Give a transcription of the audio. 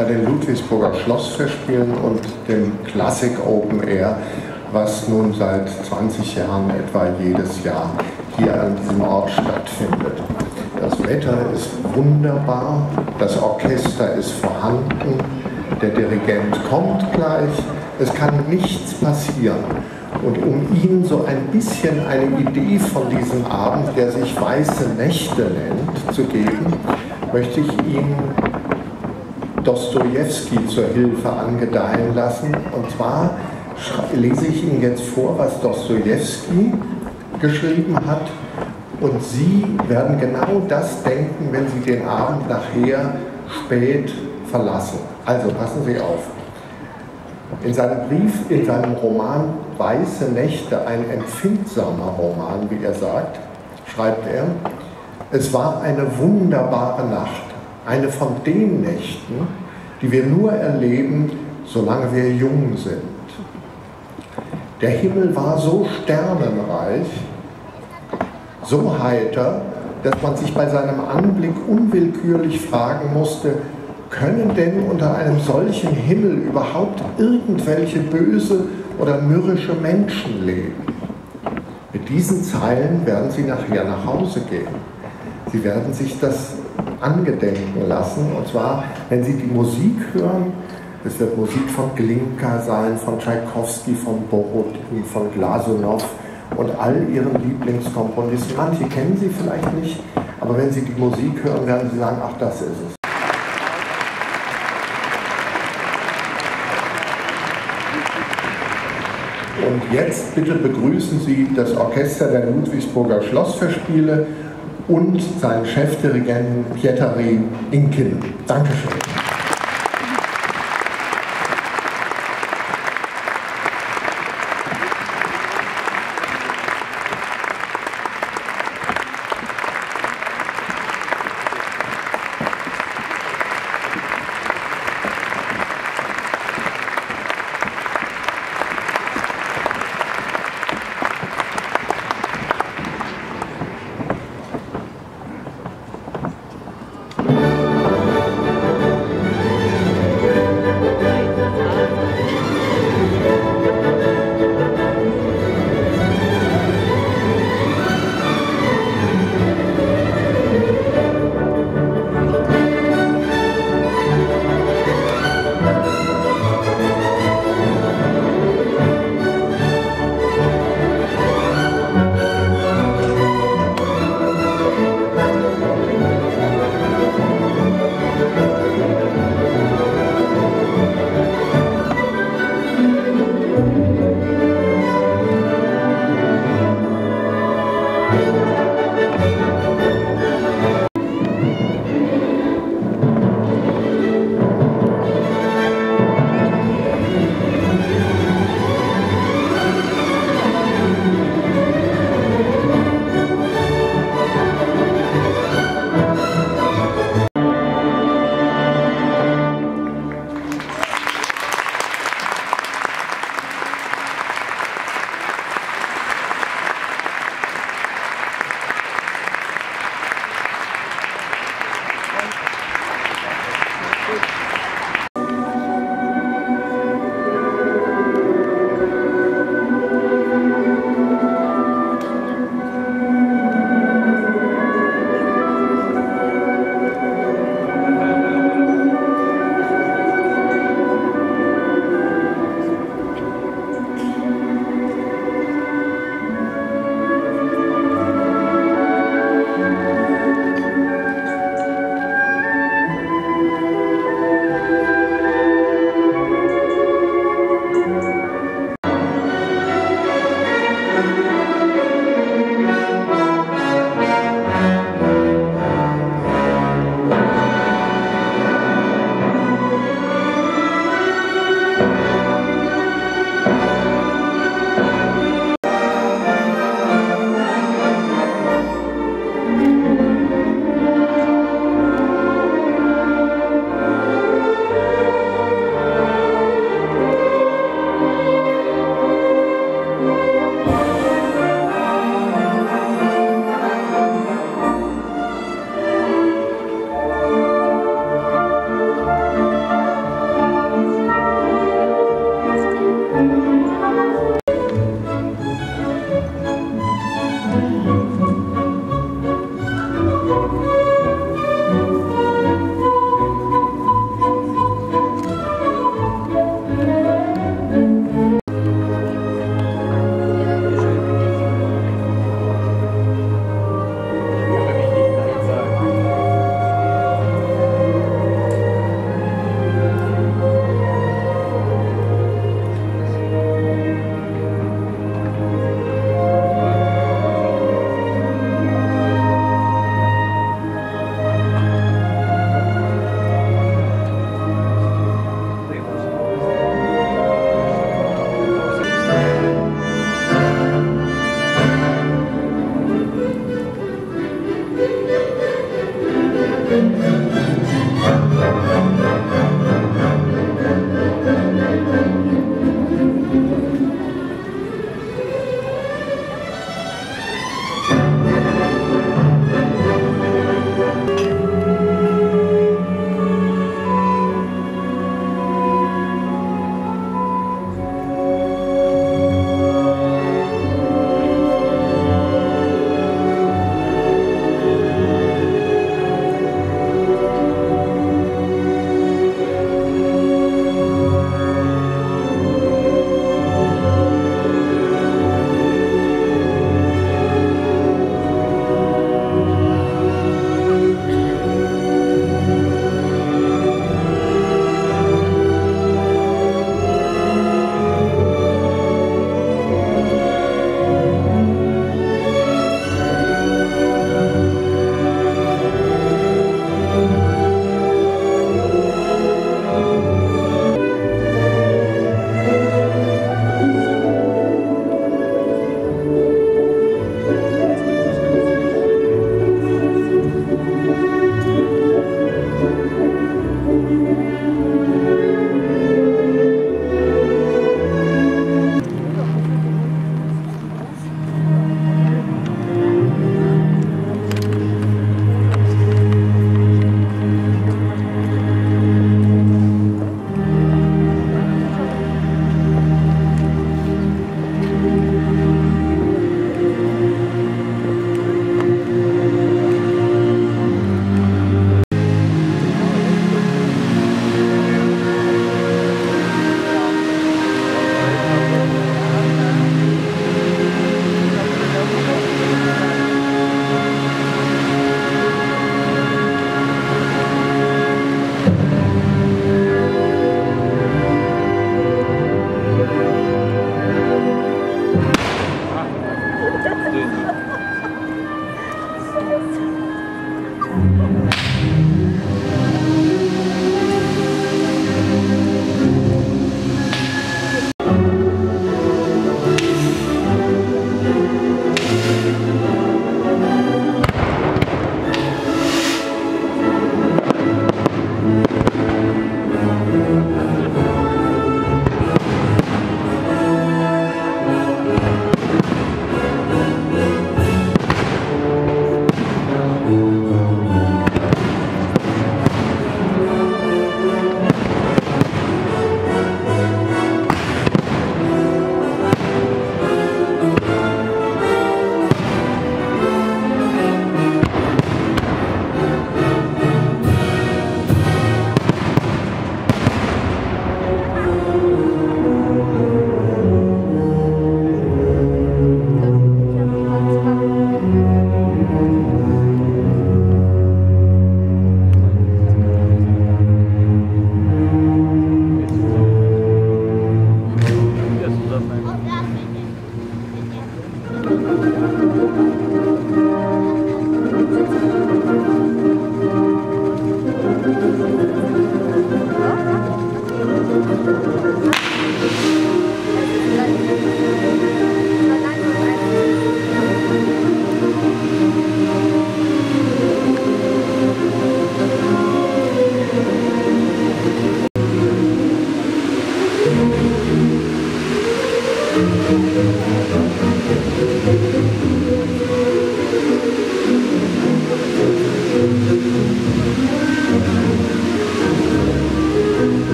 bei den Ludwigsburger Schlossfestspielen und dem Klassik Open Air, was nun seit 20 Jahren etwa jedes Jahr hier an diesem Ort stattfindet. Das Wetter ist wunderbar, das Orchester ist vorhanden, der Dirigent kommt gleich, es kann nichts passieren. Und um Ihnen so ein bisschen eine Idee von diesem Abend, der sich Weiße Nächte nennt, zu geben, möchte ich Ihnen Dostojewski zur Hilfe angedeihen lassen. Und zwar lese ich Ihnen jetzt vor, was Dostojewski geschrieben hat. Und Sie werden genau das denken, wenn Sie den Abend nachher spät verlassen. Also passen Sie auf. In seinem Brief, in seinem Roman Weiße Nächte, ein empfindsamer Roman, wie er sagt, schreibt er: Es war eine wunderbare Nacht, eine von den Nächten, die wir nur erleben, solange wir jung sind. Der Himmel war so sternenreich, so heiter, dass man sich bei seinem Anblick unwillkürlich fragen musste, können denn unter einem solchen Himmel überhaupt irgendwelche böse oder mürrische Menschen leben? Mit diesen Zeilen werden Sie nachher nach Hause gehen. Sie werden sich das angedenken lassen, und zwar, wenn Sie die Musik hören. Es wird Musik von Glinka sein, von Tschaikowski, von Borodin, von Glasunow und all Ihren Lieblingskomponisten. Manche kennen Sie vielleicht nicht, aber wenn Sie die Musik hören, werden Sie sagen, ach, das ist es. Und jetzt bitte begrüßen Sie das Orchester der Ludwigsburger Schlossfestspiele und seinen Chefdirigenten Pietari Inkinen. Dankeschön. Gut.